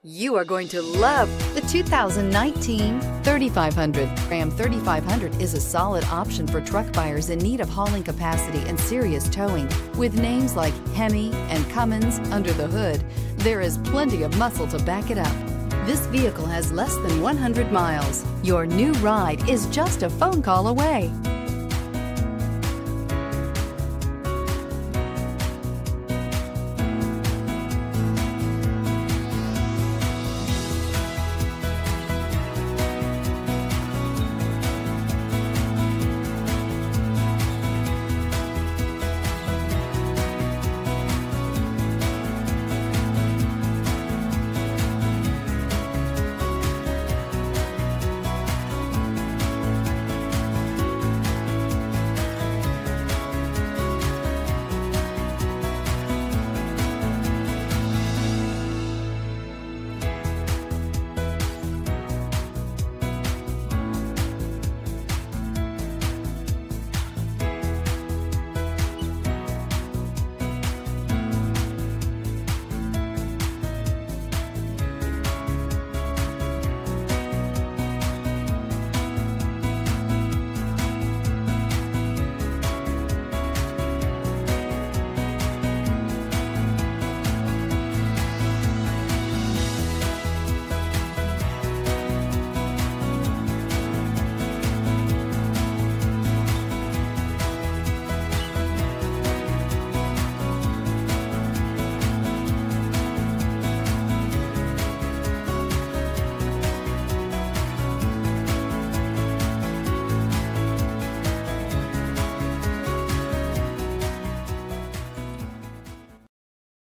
You are going to love the 2019 3500. Ram 3500 is a solid option for truck buyers in need of hauling capacity and serious towing. With names like Hemi and Cummins under the hood, there is plenty of muscle to back it up. This vehicle has less than 100 miles. Your new ride is just a phone call away.